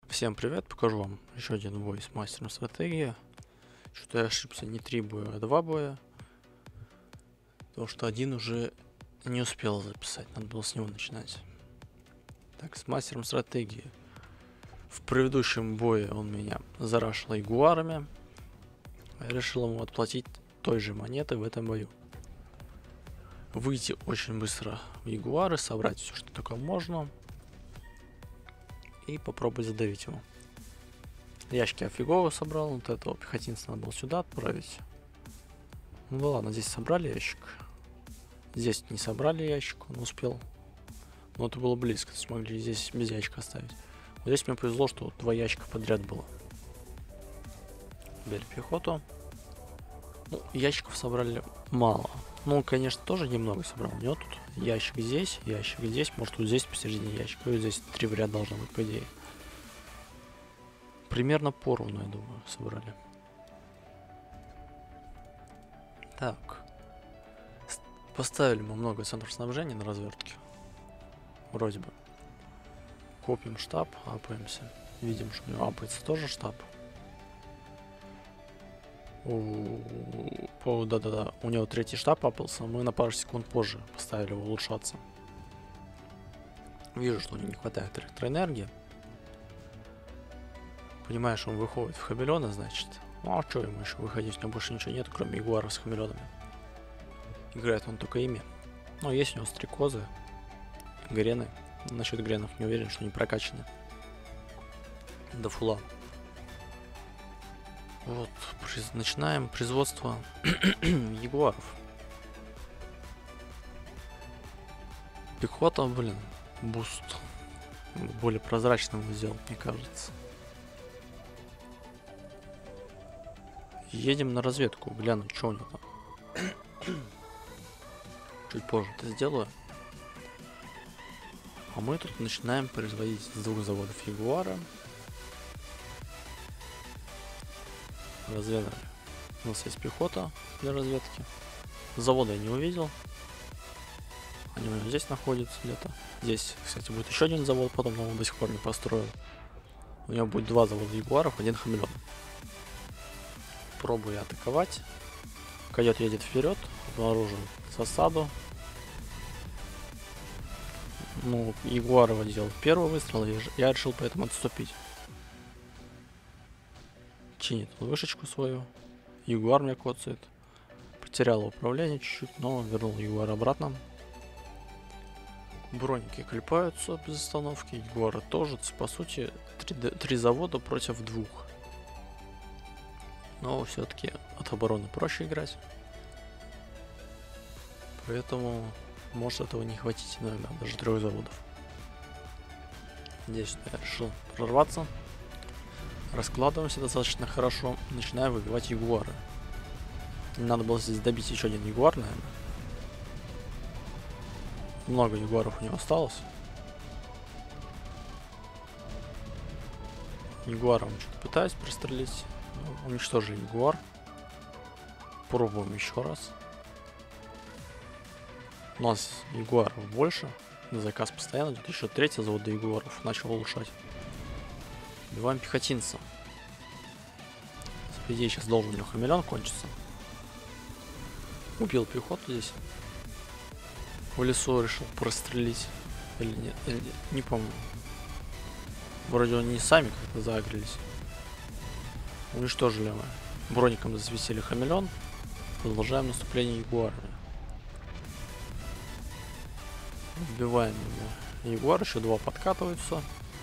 Всем привет, покажу вам еще один бой с мастером стратегии. Что-то я ошибся, не 3 боя, а 2 боя. Потому что один уже не успел записать, надо было с него начинать. Так, с мастером стратегии. В предыдущем бое он меня зарашил ягуарами. Я решил ему отплатить той же монетой в этом бою. Выйти очень быстро в ягуары, собрать все, что только можно. И попробовать задавить его. Ящики офигово собрал, вот этого пехотинца надо было сюда отправить. Ну ладно, здесь собрали ящик. Здесь не собрали ящик, он успел. Но это было близко, то есть могли здесь без ящика оставить. Вот здесь мне повезло, что вот 2 ящика подряд было. Бери пехоту. Ну, ящиков собрали мало. Ну, конечно, тоже немного собрал. У него тут ящик здесь, может вот здесь посередине ящика. И здесь 3 в ряд должно быть, по идее. Примерно поровну, я думаю, собрали. Так. Поставили мы много центров снабжения на развертке. Вроде бы. Копим штаб, апаемся. Видим, что у него апается тоже штаб. Да-да-да, у него 3-й штаб апался, мы на пару секунд позже поставили его улучшаться. Вижу, что у него не хватает электроэнергии. Понимаешь, он выходит в хамелеона, значит. Ну а что ему еще выходить? У него больше ничего нет, кроме ягуаров с хамелеонами. Играет он только ими. Но есть у него стрекозы, грены. Насчет гренов не уверен, что они прокачаны до фула. Вот, начинаем производство ягуаров. Пехота, блин, буст более прозрачным сделал, мне кажется. Едем на разведку, гляну, что у него там. Чуть позже это сделаю. А мы тут начинаем производить с 2 заводов ягуара. Разведали. У нас есть пехота для разведки. Завода я не увидел. Они у меня здесь находятся где-то. Здесь, кстати, будет еще один завод, потом он до сих пор не построил. У него будет 2 завода ягуаров, 1 хамелеон. Пробую атаковать. Койот едет вперед, обнаружил засаду. Ну, Ягуарова делал первый выстрел, и я решил поэтому отступить. Чинит вышечку свою. Ягуар мне коцает. Потерял управление чуть-чуть, но вернул Ягуар обратно. Броники клепаются без остановки. Ягуары тоже. По сути, 3 завода против 2. Но все-таки от обороны проще играть. Поэтому может этого не хватить иногда, даже 3 заводов. Здесь я решил прорваться. Раскладываемся достаточно хорошо. Начинаю выбивать ягуары. Надо было здесь добить еще 1 ягуар, наверное. Много ягуаров у него осталось. Ягуаром что-то пытаюсь пристрелить. Уничтожили ягуар. Пробуем еще раз. У нас ягуаров больше. На заказ постоянно идет. Еще 3-й завод до ягуаров начал улучшать. Убиваем пехотинца. По идее, сейчас должен у него хамелеон кончиться. Убил пехоту здесь. В лесу решил прострелить. Или нет, не помню. Вроде они сами как-то загрелись. Уничтожили мы. Броником засветили хамелеон. Продолжаем наступление ягуарами. Вбиваем его. Ягуар, еще 2 подкатываются.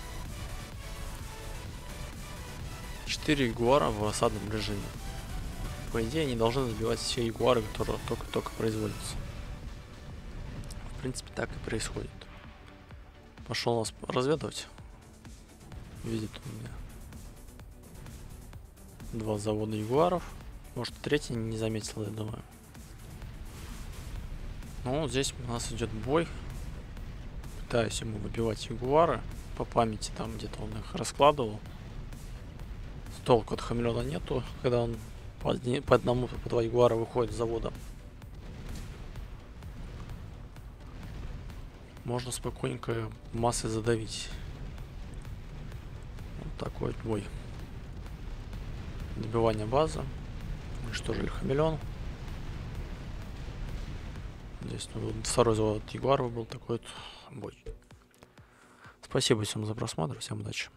4 ягуара в осадном режиме. По идее, они должны забивать все ягуары, которые только производятся. В принципе, так и происходит. Пошел нас разведывать. Видит у меня 2 завода ягуаров. Может, 3-й не заметил, я думаю. Ну, здесь у нас идет бой. Пытаюсь ему выбивать ягуары. По памяти там где-то он их раскладывал. Толку от хамелеона нету, когда он по 1, по 2 ягуара выходит с завода. Можно спокойненько массой задавить. такой вот бой. Добивание базы. Уничтожили хамелеон. Здесь второй завод Ягуар был такой вот бой. Спасибо всем за просмотр. Всем удачи.